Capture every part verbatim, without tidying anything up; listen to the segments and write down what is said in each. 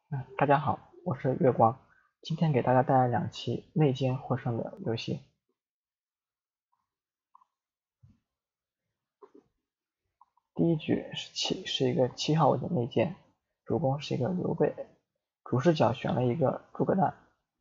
嗯，大家好，我是月光，今天给大家带来两期内奸获胜的游戏。第一局是七，是一个七号位的内奸，主公是一个刘备，主视角选了一个诸葛亮。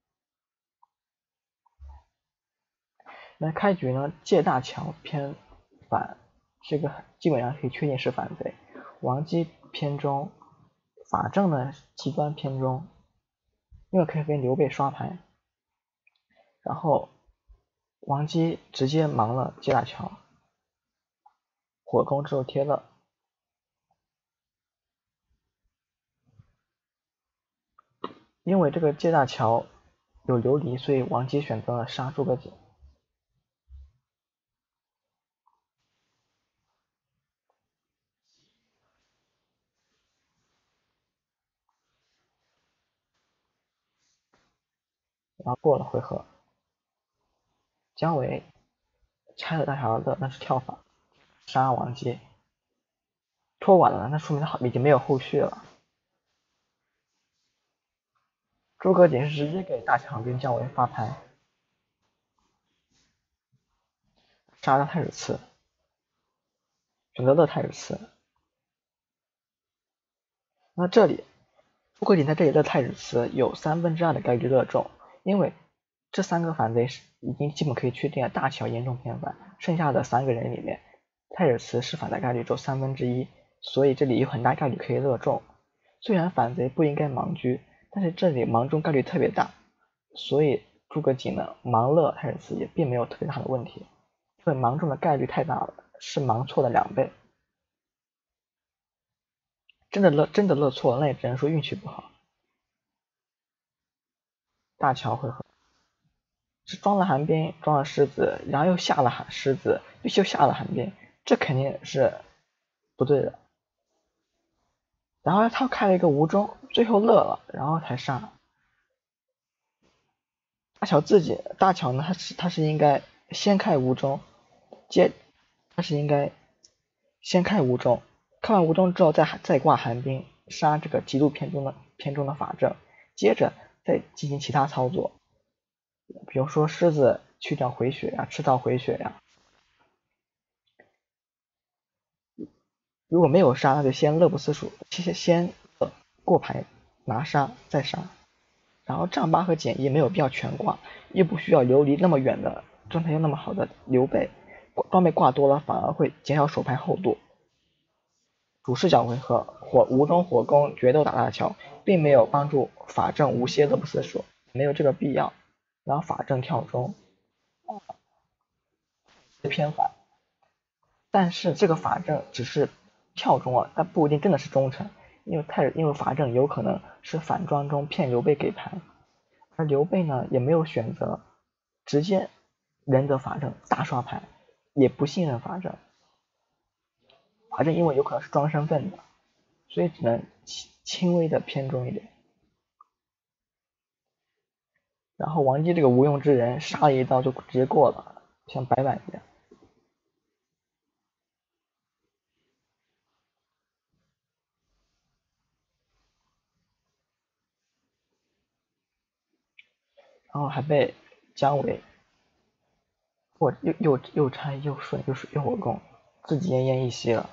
那开局呢，借大桥偏反，这个基本上可以确定是反贼。王姬偏中，法正呢极端偏中，因为可以跟刘备刷牌。然后王姬直接忙了借大桥，火攻之后贴了。因为这个借大桥有琉璃，所以王姬选择了杀诸葛瑾。然后过了回合，姜维拆了大桥的那是跳法，杀王姬，拖晚了，那说明他已经没有后续了。诸葛瑾是直接给大强跟姜维发牌，杀了太史慈，选择了太史慈。那这里诸葛瑾在这里的太史慈有三分之二的概率勒中，因为这三个反贼已经基本可以确定了大乔严重偏反，剩下的三个人里面，太史慈是反的概率只有三分之一，所以这里有很大概率可以勒中。虽然反贼不应该盲狙，但是这里盲中概率特别大，所以诸葛瑾呢盲勒太史慈也并没有特别大的问题，因为盲中的概率太大了，是盲错的两倍。真的勒真的勒错了，那也只能说运气不好。大乔回合是装了寒冰，装了狮子，然后又下了寒狮子，又下了寒冰，这肯定是不对的。然后他开了一个无中，最后乐了，然后才杀。大乔自己，大乔呢，他是他是应该先开无中，接他是应该先开无中，看完无中之后再再挂寒冰，杀这个极度偏中的偏中的法正，接着再进行其他操作，比如说狮子去掉回血呀，吃到回血呀。如果没有杀，那就先乐不思蜀，先先过牌拿杀再杀。然后丈八和简一没有必要全挂，又不需要流离那么远的状态又那么好的刘备，装备挂多了反而会减少手牌厚度。主视角回合火无中火攻决斗打大桥，并没有帮助法正无懈乐不思蜀，没有这个必要。然后法正跳中偏反，但是这个法正只是跳中了，但不一定真的是忠诚，因为太因为法正有可能是反庄中骗刘备给牌，而刘备呢也没有选择直接忍者法正大刷牌，也不信任法正，法正因为有可能是装身份的，所以只能轻微的偏中一点。然后王姬这个无用之人杀了一刀就直接过了，像白板一样。然后还被姜维我又又又拆又顺又又火攻，自己奄奄一息了。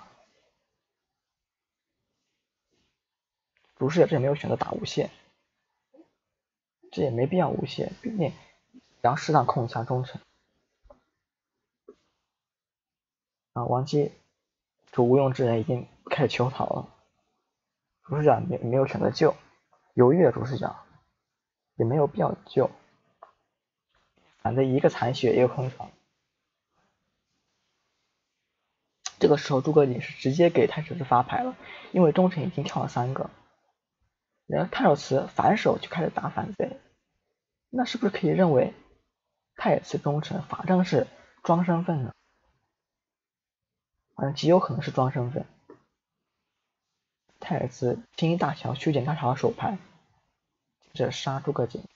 主视角这也没有选择打无懈，这也没必要无懈，毕竟要适当控一下忠诚。啊，王姬主无用之人已经开始求逃了，主视角没没有选择救，犹豫了主视角也没有必要救，反正一个残血一个空场。这个时候诸葛瑾是直接给太史慈发牌了，因为忠臣已经跳了三个，然后太史慈反手就开始打反贼，那是不是可以认为太史慈忠臣，法正是装身份呢？反正极有可能是装身份。太史慈清一大乔修剪大乔的手牌，接着杀诸葛瑾。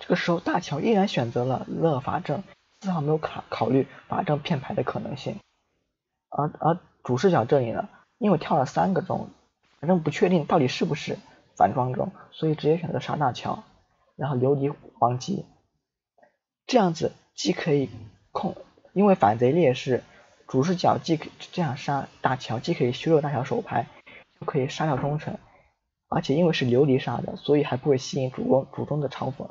这个时候大乔依然选择了勒法正，丝毫没有考考虑法正骗牌的可能性。而而主视角这里呢，因为跳了三个钟，反正不确定到底是不是反庄钟，所以直接选择杀大乔，然后留离王吉。这样子既可以控，因为反贼劣势，主视角既可这样杀大乔，既可以削弱大乔手牌，又可以杀掉忠臣，而且因为是琉璃杀的，所以还不会吸引主公主公的嘲讽。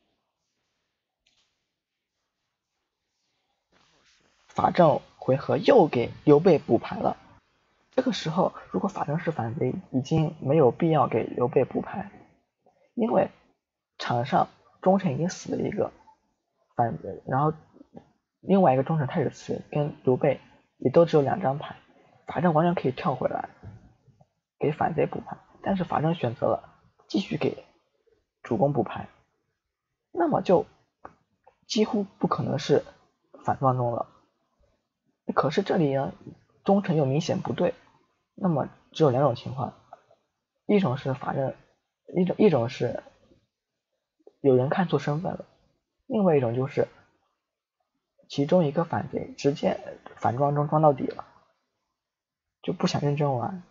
法正回合又给刘备补牌了。这个时候，如果法正是反贼，已经没有必要给刘备补牌，因为场上忠臣已经死了一个，反然后另外一个忠臣太史慈跟刘备也都只有两张牌，法正完全可以跳回来给反贼补牌，但是法正选择了继续给主公补牌，那么就几乎不可能是反庄中了。可是这里呢，忠臣又明显不对，那么只有两种情况，一种是法正，一种一种是有人看错身份了，另外一种就是其中一个反贼直接反庄中庄到底了，就不想认真玩。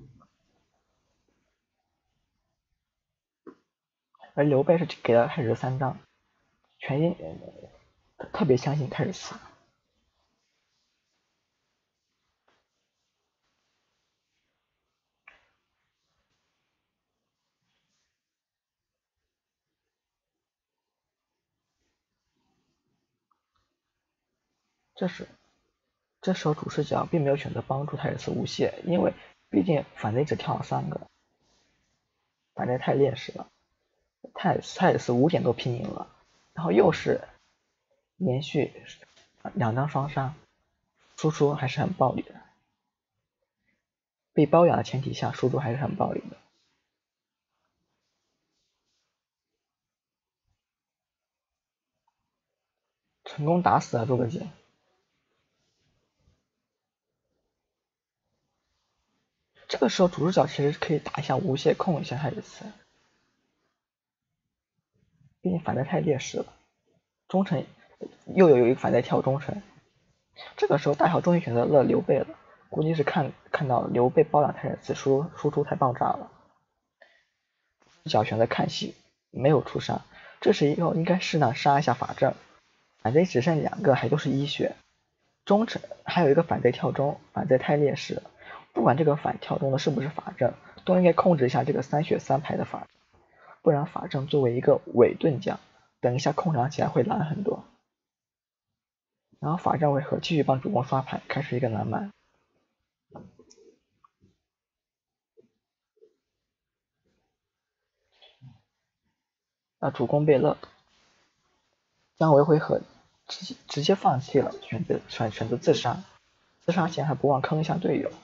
而刘备是给了太史三张，全因特别相信太史慈。这时，这时候主视角并没有选择帮助太史慈无懈，因为毕竟反贼只跳了三个，反贼太劣势了。太太史慈五点都拼赢了，然后又是连续两张双杀，输出还是很暴力的。被包养的前提下，输出还是很暴力的。成功打死了诸葛瑾。这个时候主视角其实可以打一下无懈，控一下太史慈，毕竟反贼太劣势了。忠臣又有一个反贼跳忠臣，这个时候大乔终于选择了刘备了，估计是看看到刘备包养太史慈输输出太爆炸了，主视角选择看戏，没有出杀。这时候应该适当杀一下法正，反贼只剩两个，还都是一血。忠臣还有一个反贼跳忠，反贼太劣势了，不管这个反跳忠的是不是法正，都应该控制一下这个三血三牌的法正，不然法正作为一个伪盾将，等一下控场起来会难很多。然后法正回合继续帮主公刷牌，开始一个难买。那主公被勒，姜维回合直接直接放弃了，选择选选择自杀，自杀前还不忘坑一下队友。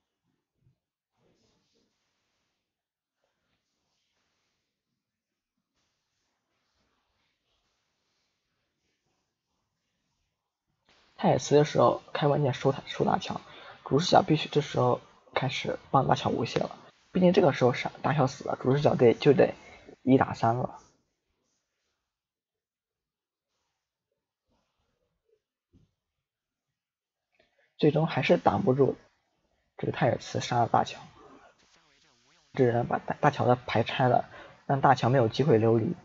太史慈的时候开关键收收大乔，主视角必须这时候开始帮大乔无懈了，毕竟这个时候是大乔死了，主视角得就得一打三了。最终还是挡不住这个太史慈杀了大乔，这人把大大乔的牌拆了，让大乔没有机会溜离。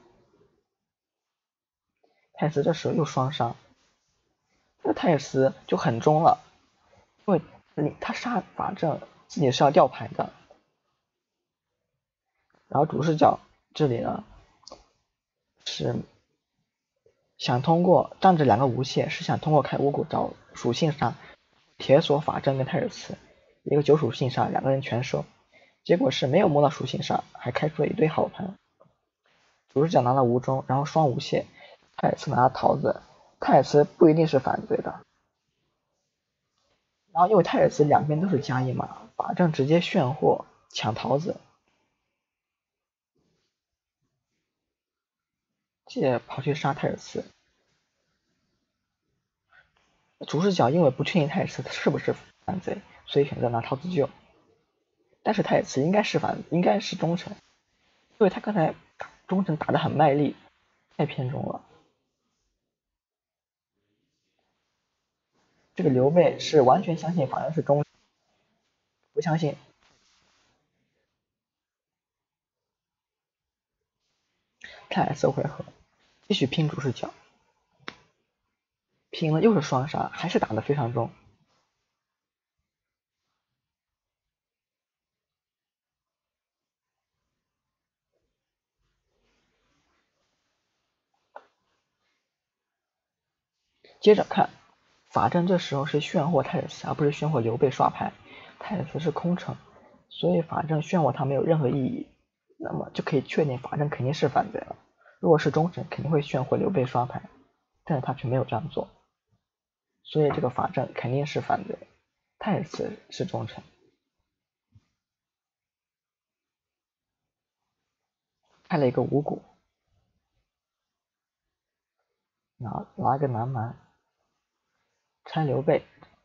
太史慈这时候又双杀，这个太史慈就很中了，因为你他杀法正自己是要掉牌的，然后主视角这里呢是想通过仗着两个无懈，是想通过开五谷找属性杀铁锁法正跟太史慈一个九属性杀，两个人全收，结果是没有摸到属性杀，还开出了一堆好牌。主视角拿了无中，然后双无懈，太史慈拿了桃子，太史慈不一定是反贼的。然后因为太史慈两边都是加一码，法正直接炫货抢桃子，借跑去杀太史慈。主视角因为不确定太史慈是不是反贼，所以选择拿桃子救。但是太史慈应该是反，应该是忠臣，因为他刚才忠臣打得很卖力， 太偏重了。这个刘备是完全相信法正是忠，不相信。太 S 回合继续拼主视角，拼了又是双杀，还是打得非常重。接着看，法正这时候是炫惑太子，而不是炫惑刘备刷牌。太子是空城，所以法正炫惑他没有任何意义，那么就可以确定法正肯定是反贼了。如果是忠臣，肯定会炫惑刘备刷牌，但是他却没有这样做，所以这个法正肯定是反贼，太子是忠臣。开了一个五谷，拿拿一个南蛮，拆刘备，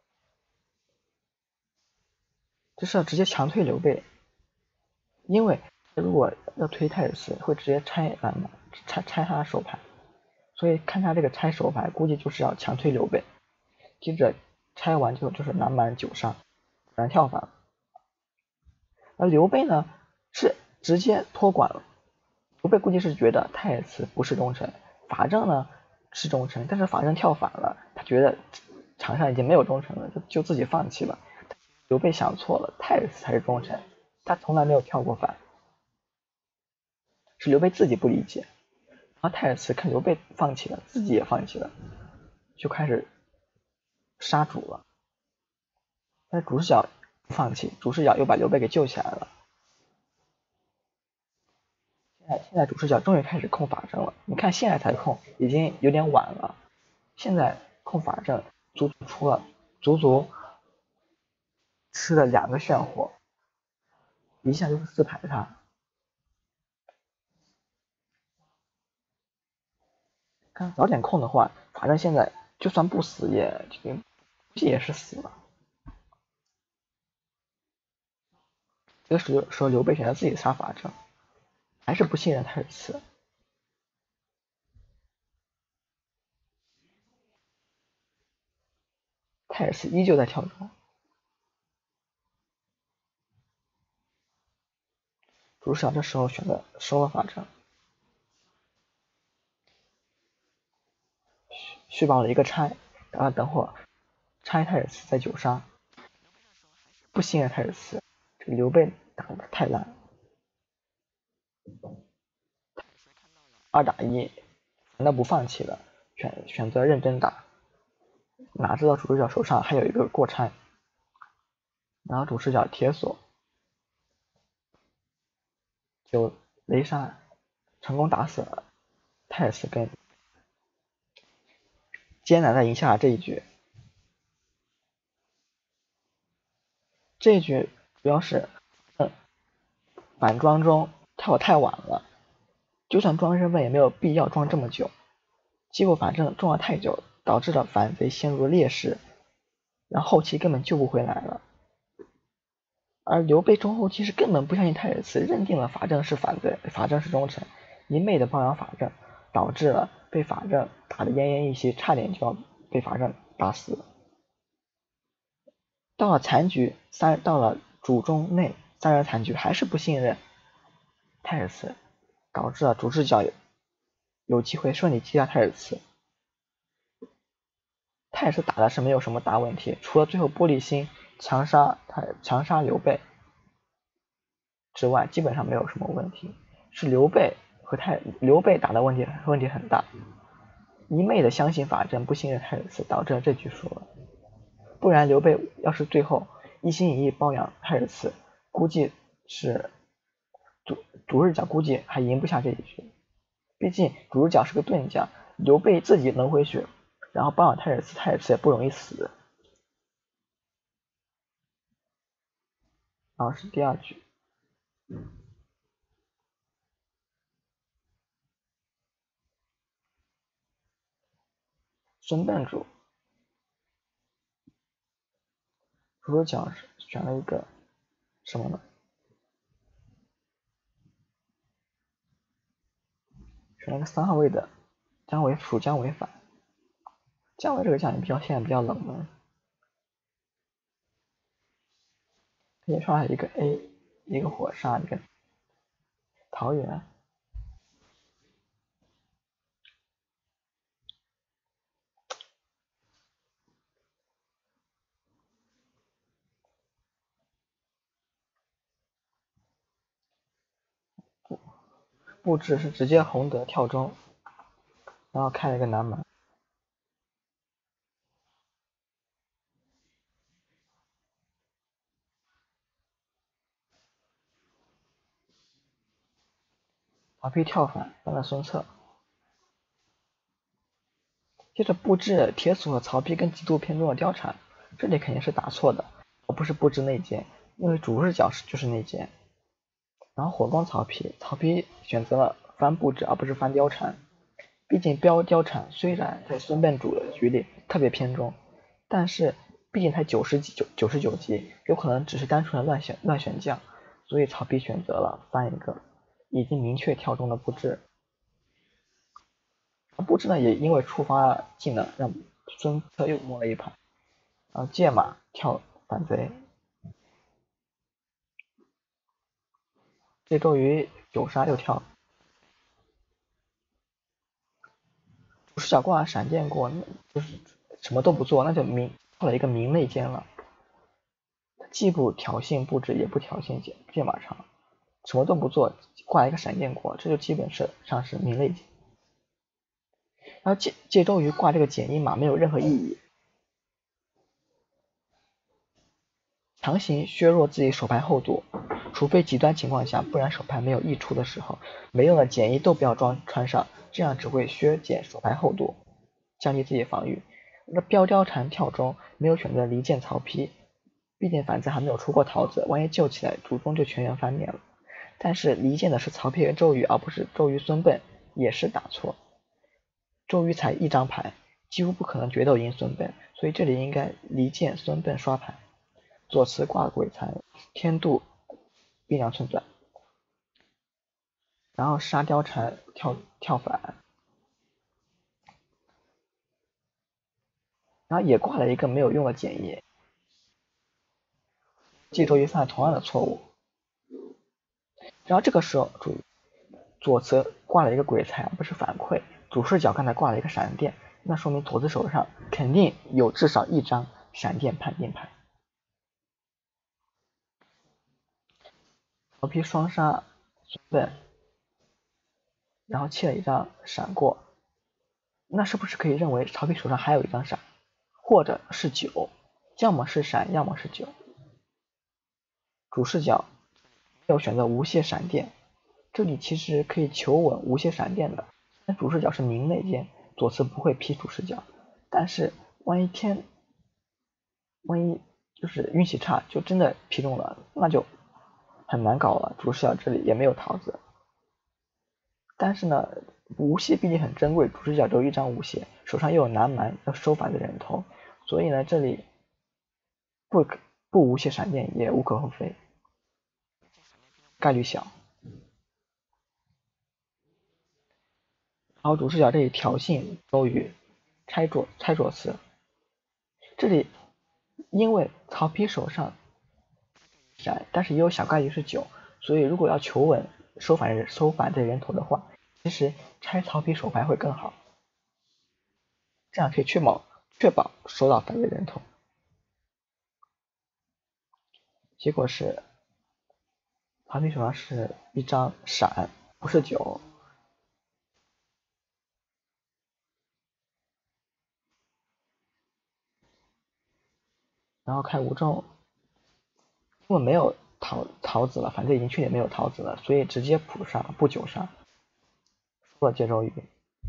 这是要直接强推刘备，因为如果要推太子会直接拆南蛮，拆拆他的手牌，所以看他这个拆手牌，估计就是要强推刘备。接着拆完之后就是南蛮九杀，然跳反。而刘备呢是直接托管了，刘备估计是觉得太子不是忠臣，法正呢是忠臣，但是法正跳反了，他觉得场上已经没有忠臣了，就就自己放弃了。刘备想错了，太子才是忠臣，他从来没有跳过反，是刘备自己不理解。然后太子看刘备放弃了，自己也放弃了，就开始杀主了。但是主视角不放弃，主视角又把刘备给救起来了。现在现在主视角终于开始控法正了，你看现在才控，已经有点晚了。现在控法正，足足出了足足吃了两个炫火，一下就是四排他。看早点控的话，法正现在就算不死也也是死了。这个时候刘备选择自己杀法正，还是不信任太子。太子依旧在跳中，主视角这时候选择收了法正，续报了一个拆，然后等会儿拆太子再九杀，不信任太子，这个刘备打的太烂，二打一，那不放弃了，选选择认真打，哪知道主视角手上还有一个过拆，然后主视角铁锁，就雷杀，成功打死了太子，跟艰难的赢下了这一局。这一局主要是，嗯，反庄中跳太晚了，就算装身份也没有必要装这么久，结果反正装了太久，导致了反贼陷入劣势，然后后期根本救不回来了。而刘备中后期是根本不相信太子，认定了法正是反贼，法正是忠臣，一昧的包养法正，导致了被法正打得奄奄一息，差点就要被法正打死。到了残局三，到了主中内三人残局，还是不信任太子，导致了主视角有机会顺利击下太子。太子打的是没有什么大问题，除了最后玻璃心强杀太强杀刘备之外，基本上没有什么问题。是刘备和太刘备打的问题问题很大，一昧的相信法正，不信任太子，导致了这局输了。不然刘备要是最后一心一意包养太子，估计是主主视角估计还赢不下这一局。毕竟主视角是个钝将，刘备自己能回血，然后包养太子，太子也不容易死。然后是第二局，孙膑主主视角选了一个什么呢？选了个三号位的姜维属姜维反，姜维这个将领比较现在比较冷门，可以刷一个 A， 一个火杀，一个桃园。布置是直接洪德跳中，然后开了一个南蛮。曹丕跳反翻了孙策，接着布置铁索和曹丕跟极度偏重的貂蝉，这里肯定是打错的，而不是布置内奸，因为主视角是就是内奸。然后火攻曹丕，曹丕选择了翻布置而不是翻貂蝉，毕竟标貂蝉虽然在孙膑主的局里特别偏重，但是毕竟才九十级九九十九级，有可能只是单纯的乱选乱选将，所以曹丕选择了翻一个已经明确跳中的布置。布置呢也因为触发技能让孙策又摸了一盘，然后借马跳反贼，这周瑜九杀又跳，主视角挂闪电过，就是什么都不做，那就明跳了一个明内奸了，既不挑衅布置，也不挑衅借借马长，什么都不做，挂一个闪电过，这就基本是上是明内奸。然后借借周瑜挂这个剪阴马没有任何意义，强行削弱自己手牌厚度，除非极端情况下，不然手牌没有溢出的时候，没用的剪衣都不要装穿上，这样只会削减手牌厚度，降低自己防御。那标貂蝉跳中没有选择离间曹丕，毕竟反贼还没有出过桃子，万一救起来，主公就全员翻面了。但是离间的是曹丕和周瑜，而不是周瑜孙膑，也是打错。周瑜才一张牌，几乎不可能决斗赢孙膑，所以这里应该离间孙膑刷牌。左慈挂鬼才，天度逼良寸断，然后杀貂蝉跳跳反，然后也挂了一个没有用的剪叶，冀周瑜犯了同样的错误。然后这个时候注意，左慈挂了一个鬼才，不是反馈，主视角刚才挂了一个闪电，那说明左慈手上肯定有至少一张闪电判定牌。曹丕双杀孙膑，然后弃了一张闪过，那是不是可以认为曹丕手上还有一张闪，或者是九，要么是闪，要么是九？主视角没有选择无懈闪电，这里其实可以求稳无懈闪电的，但主视角是明内奸，左慈不会劈主视角，但是万一天万一就是运气差，就真的劈中了，那就很难搞了。主视角这里也没有桃子，但是呢，无懈毕竟很珍贵，主视角只有一张无懈，手上又有南蛮要收反的人头，所以呢，这里不不无懈闪电也无可厚非，概率小。然后主视角这里挑衅周瑜，拆左拆左慈，这里因为曹丕手上闪，但是也有小概率是九，所以如果要求稳收反人收反这人头的话，其实拆曹丕手牌会更好，这样可以确保确保收到反的人头。结果是曹丕手上是一张闪，不是九。然后开无中，因为没有桃桃子了，反正已经确定没有桃子了，所以直接普杀不九杀，输了接周瑜。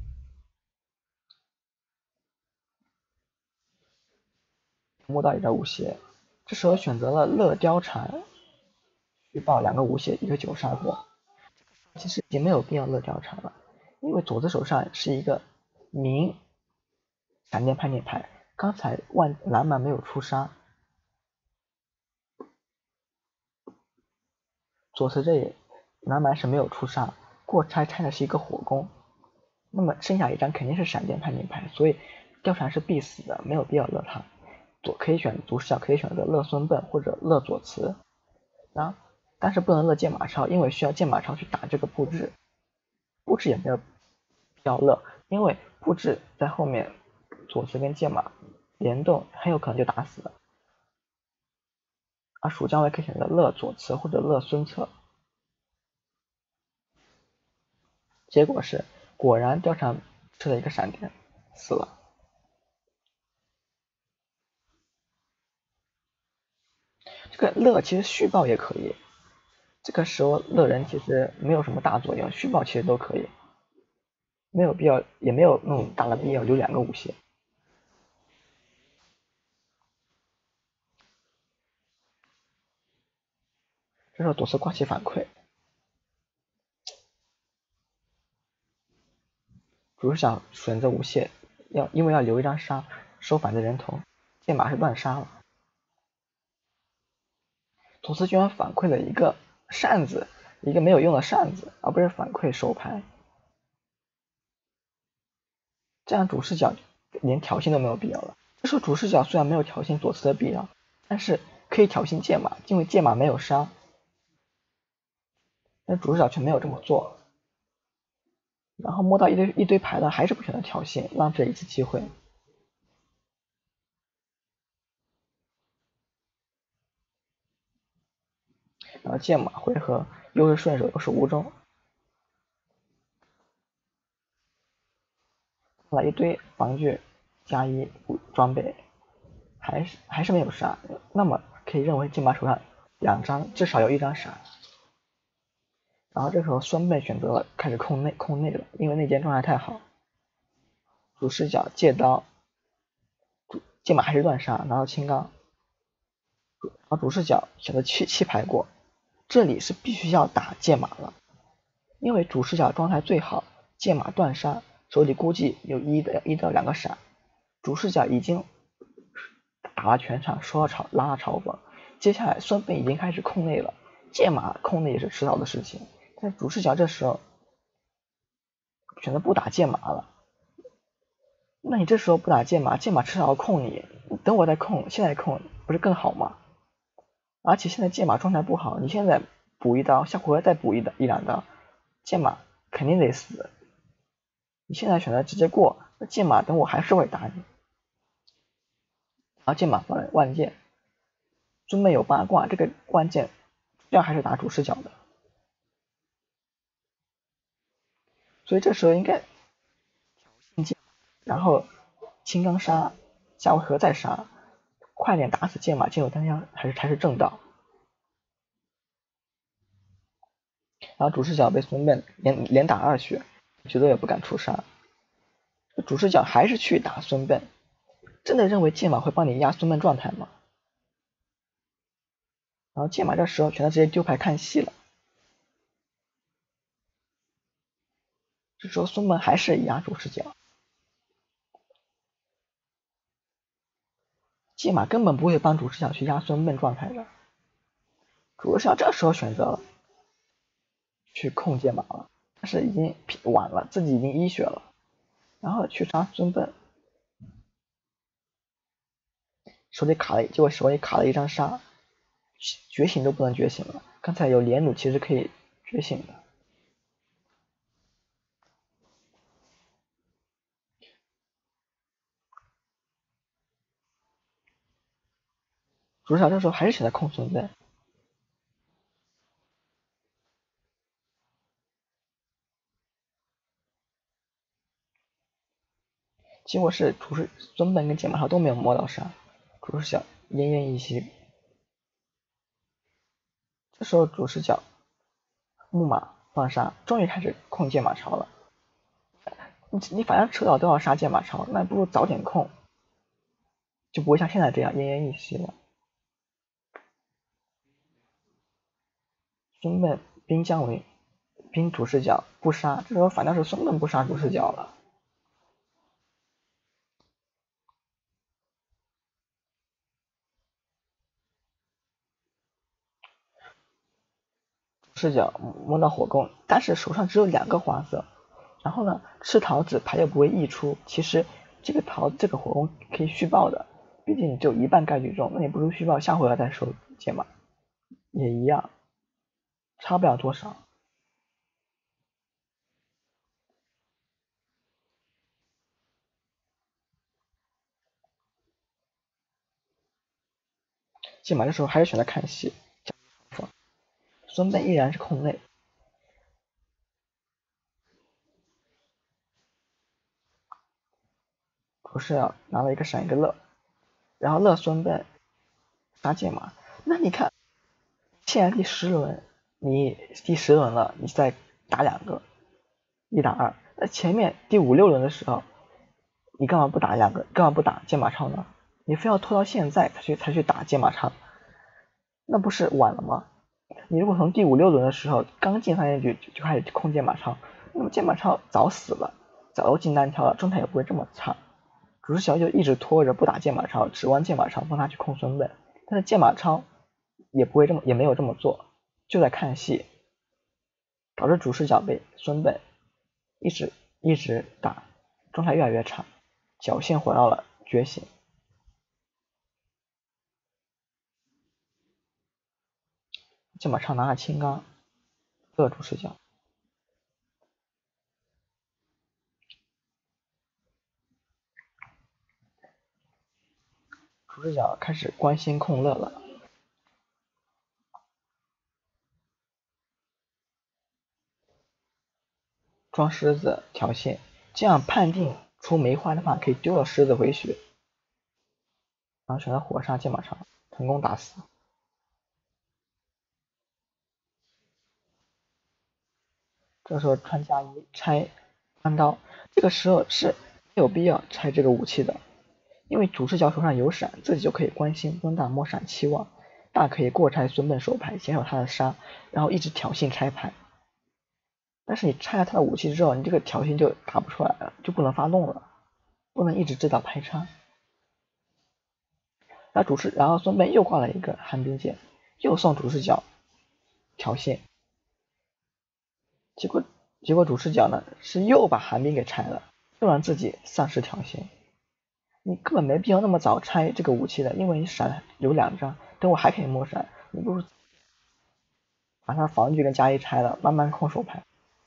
摸到一个无懈，这时候选择了乐貂蝉，续报两个无懈，一个九杀过。其实已经没有必要乐貂蝉了，因为左子手上是一个明闪电判定牌，刚才万蓝蛮没有出杀，左慈这里蓝蛮是没有出杀，过拆拆的是一个火攻， 那么剩下一张肯定是闪电判定牌，所以貂蝉是必死的，没有必要乐他。左可以选主视角可以选择乐孙膑或者乐左慈，然后但是不能乐剑马超，因为需要剑马超去打这个布置，布置也没有必要乐，因为布置在后面左慈跟剑马联动，很有可能就打死了。而蜀将位可以选择乐左慈或者乐孙策，结果是果然貂蝉吃了一个闪电死了。这个乐其实续报也可以，这个时候乐人其实没有什么大作用，续报其实都可以，没有必要，也没有那种大的必要留两个无懈。这时候左慈挂起反馈，主视角选择无懈，要因为要留一张杀收反的人头，剑马是乱杀了。左慈居然反馈了一个扇子，一个没有用的扇子，而不是反馈手牌，这样主视角连挑衅都没有必要了。这时候主视角虽然没有挑衅左慈的必要，但是可以挑衅剑马，因为剑马没有杀，但主视角却没有这么做。然后摸到一堆一堆牌了，还是不选择挑衅，浪费一次机会。然后剑马回合又是顺手又是无中，了一堆防具加一装备，还是还是没有杀，那么可以认为剑马手上两张至少有一张杀。然后这时候孙膑选择了开始控内控内了，因为内奸状态太好。主视角借刀，剑马还是乱杀，拿到青钢。然后主视角选择弃弃牌过，这里是必须要打剑马了，因为主视角状态最好，剑马断杀，手里估计有一的一到两个闪，主视角已经打了全场，收了嘲拉了嘲讽。接下来孙膑已经开始控内了，剑马控内也是迟早的事情。但主视角这时候选择不打剑马了，那你这时候不打剑马，剑马迟早要控你，等我再控，现在控不是更好吗？而且现在剑马状态不好，你现在补一刀，下回合再补一刀一两刀，剑马肯定得死。你现在选择直接过，那剑马等我还是会打你。然后剑马放万剑，孙膑有八卦，这个关键要还是打主视角的，所以这时候应该然后青钢杀，下回合再杀，快点打死剑马进入单枪还是才是正道。然后主视角被孙膑连连打二血，觉得也不敢出杀，主视角还是去打孙膑，真的认为剑马会帮你压孙膑状态吗？然后剑马这时候选择直接丢牌看戏了，这时候孙膑还是压主视角，剑马根本不会帮主视角去压孙膑状态的，主视角这时候选择了去控剑马了，但是已经晚了，自己已经一血了，然后去杀孙膑，手里卡了，结果手里卡了一张杀，觉醒都不能觉醒了。刚才有连弩其实可以觉醒的。主视角这时候还是选择控孙膑，结果是主视孙膑跟剑马超都没有摸到杀，主视角奄奄一息。这时候主视角木马放杀，终于开始控剑马超了。你你反正迟早都要杀剑马超，那不如早点控，就不会像现在这样奄奄一息了。孙膑兵将为兵主视角不杀，这时候反倒是孙膑不杀主视角了。主视角摸到火攻，但是手上只有两个花色， 然后呢，吃桃子牌又不会溢出，其实这个桃这个火攻可以续报的，毕竟你只有一半概率中，那你不如续报，下回合再收解码，也一样，差不了多少。解码的时候还是选择看戏，孙膑依然是控内。不是啊，拿了一个闪一个乐，然后乐孙膑杀解码。那你看，现在第十轮，你第十轮了，你再打两个，一打二。那前面第五六轮的时候，你干嘛不打两个？干嘛不打剑马超呢？你非要拖到现在才去才去打剑马超，那不是晚了吗？你如果从第五六轮的时候刚进三连局就开始控剑马超，那么剑马超早死了，早都进单挑了，状态也不会这么差。主视小就一直拖着不打剑马超，指望剑马超帮他去控孙膑，但是剑马超也不会这么也没有这么做，就在看戏，导致主视角被孙膑一直一直打，状态越来越差，侥幸活到了觉醒。剑马超拿了青钢，乐主视角。主视角开始关心控乐了。装狮子挑衅，这样判定出梅花的话，可以丢了狮子回血。然后选择火杀剑马超，成功打死。这时候穿加一拆弯刀，这个时候是没有必要拆这个武器的，因为主视角手上有闪，自己就可以关心温大摸闪期望，大可以过拆孙膑手牌，减少他的杀，然后一直挑衅拆牌。但是你拆了他的武器之后，你这个挑衅就打不出来了，就不能发动了，不能一直制造拍叉。然后主视，然后孙膑又挂了一个寒冰剑，又送主视角挑衅，结果结果主视角呢是又把寒冰给拆了，又让自己丧失挑衅。你根本没必要那么早拆这个武器的，因为你闪有两张，等我还可以摸闪，你不如把他防具跟加一拆了，慢慢控手牌。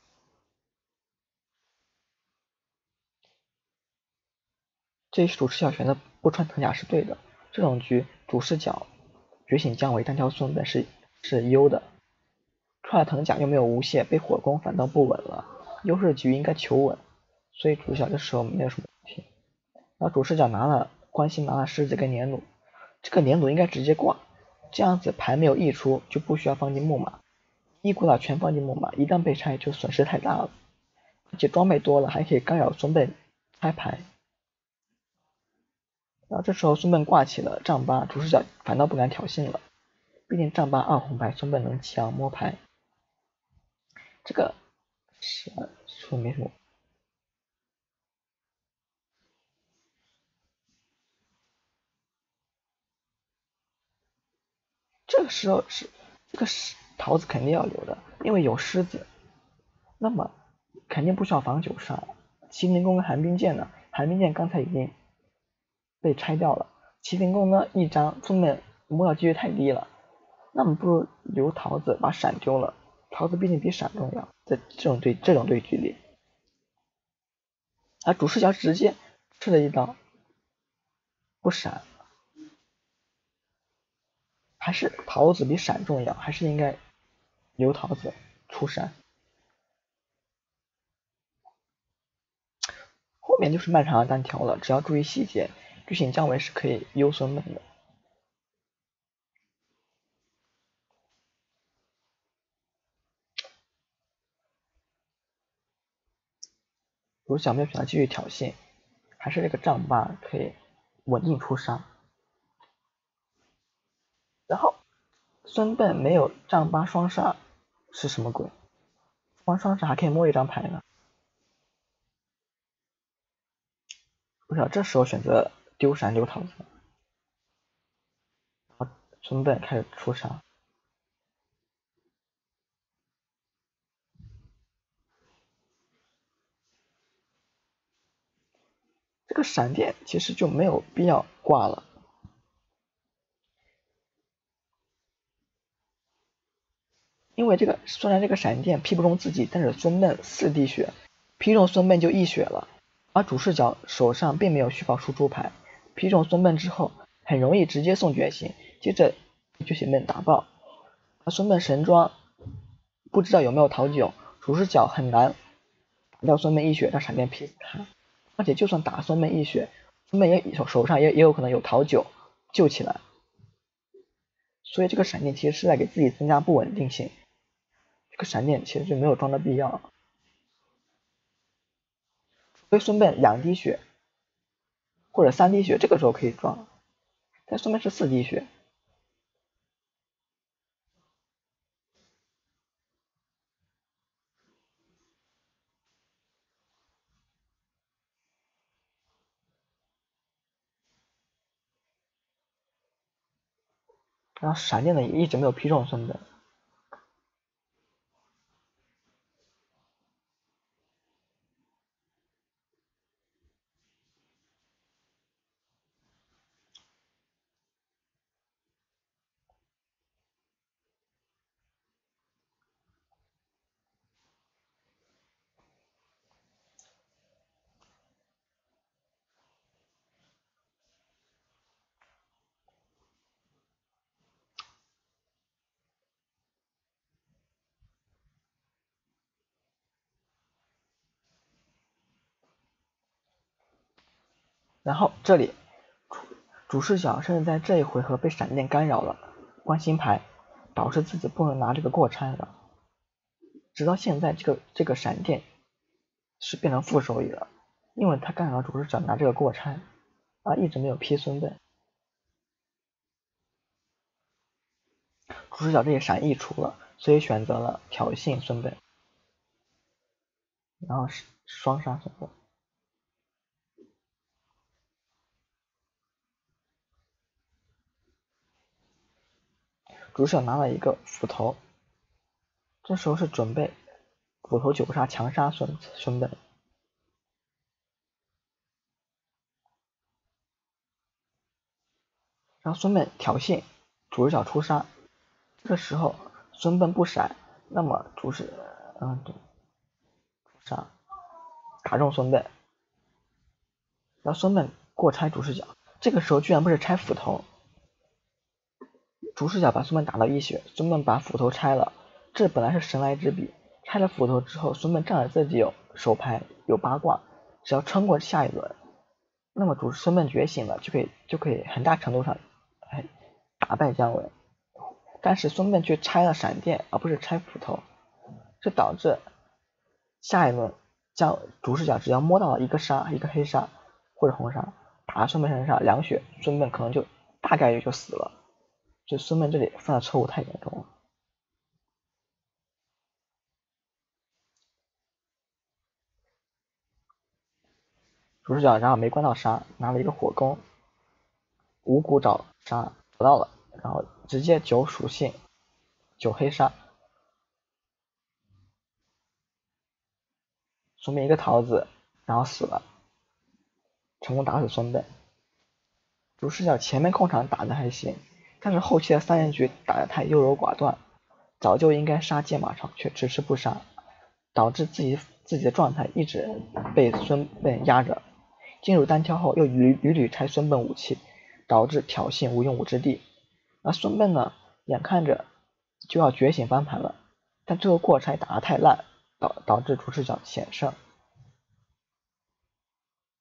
这一主视角选择不穿藤甲是对的，这种局主视角觉醒降维单挑孙膑是是优的，穿了藤甲又没有无懈，被火攻反倒不稳了，优势局应该求稳，所以主视角这时候没有什么问题。然后主视角拿了关心拿了狮子跟年弩，这个年弩应该直接挂，这样子牌没有溢出就不需要放进木马，一股脑全放进木马，一旦被拆就损失太大了，而且装备多了还可以干扰孙膑拆牌。然后这时候孙膑挂起了丈八，主视角反倒不敢挑衅了，毕竟丈八二红牌，孙膑能强摸牌，这个是说没什么。这个时候是这个是桃子肯定要留的，因为有狮子，那么肯定不需要防九杀。麒麟弓跟寒冰剑呢？寒冰剑刚才已经被拆掉了，麒麟弓呢一张孙膑摸到几率太低了，那么不如留桃子把闪丢了，桃子毕竟比闪重要，在这种对这种对局里，而主视角直接吃了一刀，不闪，还是桃子比闪重要，还是应该留桃子出闪。后面就是漫长的单挑了，只要注意细节，觉醒降维是可以优孙膑的。主小没有选择继续挑衅，还是这个丈八可以稳定出杀。然后孙膑没有丈八双杀是什么鬼？双双杀还可以摸一张牌呢。不知道这时候选择丢闪丢桃子，然后孙膑开始出杀。 个闪电其实就没有必要挂了，因为这个虽然这个闪电劈不中自己，但是孙膑四滴血，劈中孙膑就一血了，而主视角手上并没有续报输出牌，劈中孙膑之后很容易直接送觉醒，接着觉醒膑打爆，而孙膑神装不知道有没有讨九，主视角很难打掉孙膑一血让闪电劈死他，而且就算打孙膑一血，孙膑也手手上也也有可能有讨九救起来，所以这个闪电其实是在给自己增加不稳定性，这个闪电其实就没有装的必要，除非孙膑两滴血或者三滴血，这个时候可以装，但孙膑是四滴血。然后闪电呢也一直没有劈中孙膑，然后这里主视角甚至在这一回合被闪电干扰了关心牌，导致自己不能拿这个过拆了，直到现在这个这个闪电是变成负收益了，因为他干扰主视角拿这个过拆，而一直没有劈孙膑。主视角这里闪溢出了，所以选择了挑衅孙膑，然后是双杀孙膑。主视角拿了一个斧头，这时候是准备斧头九杀强杀孙孙膑，然后孙膑挑衅，主视角出杀，这个时候孙膑不闪，那么主视嗯对出杀打中孙膑，然后孙膑过拆主视角，这个时候居然不是拆斧头，主视角把孙膑打到一血，孙膑把斧头拆了，这本来是神来之笔，拆了斧头之后，孙膑仗着自己有手牌有八卦，只要撑过下一轮，那么主孙膑觉醒了，就可以就可以很大程度上哎打败姜维，但是孙膑却拆了闪电而不是拆斧头，这导致下一轮将主视角只要摸到了一个杀一个黑杀或者红杀，打了孙膑身上两血，孙膑可能就大概率就死了，就孙膑这里犯的错误太严重了。主视角然后没关到杀，拿了一个火攻，五谷找杀找到了，然后直接九属性九黑杀，孙膑一个桃子，然后死了，成功打死孙膑。主视角前面控场打的还行，但是后期的三人局打的太优柔寡断，早就应该杀剑马超，却迟迟不杀，导致自己自己的状态一直被孙膑压着。进入单挑后又屡屡屡拆孙膑武器，导致挑衅无用武之地。而孙膑呢，眼看着就要觉醒翻盘了，但这个过拆打得太烂，导导致主视角险胜。